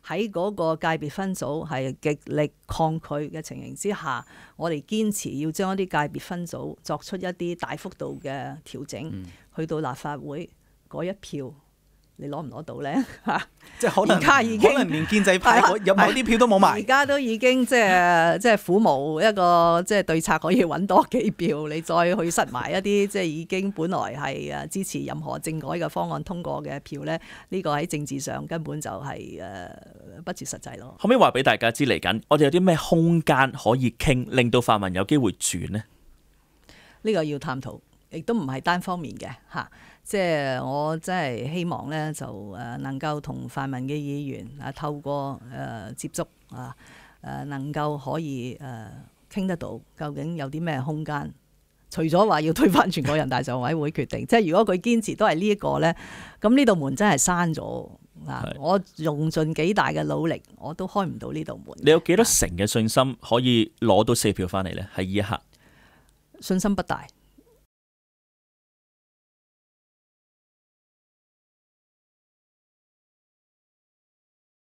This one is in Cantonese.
喺嗰個界別分組係極力抗拒嘅情形之下，我哋堅持要將一啲界別分組作出一啲大幅度嘅調整，去到立法會嗰一票。你攞唔攞到咧？ 即係可能連建制派有某啲票都冇埋。 而家都已經即係苦無一個即係對策可以揾多幾票，你再去塞埋一啲即係已經本來係支持任何政改嘅方案通過嘅票咧，呢個喺政治上根本就係不切實際咯。 可唔可以話俾大家知嚟緊，我哋有啲咩空間可以傾，令到泛民有機會轉呢？ 呢個要探討，亦都唔係單方面嘅嚇。即係我真係希望咧，就能夠同泛民嘅議員透過接觸能夠可以傾得到，究竟有啲咩空間？除咗話要推翻全國人大常委會決定，即係如果佢堅持都係呢一個咧，咁呢道門真係閂咗啊！我用盡幾大嘅努力，我都開唔到呢道門。 你有幾多成嘅信心可以攞到4票翻嚟咧？喺呢一刻， 信心不大。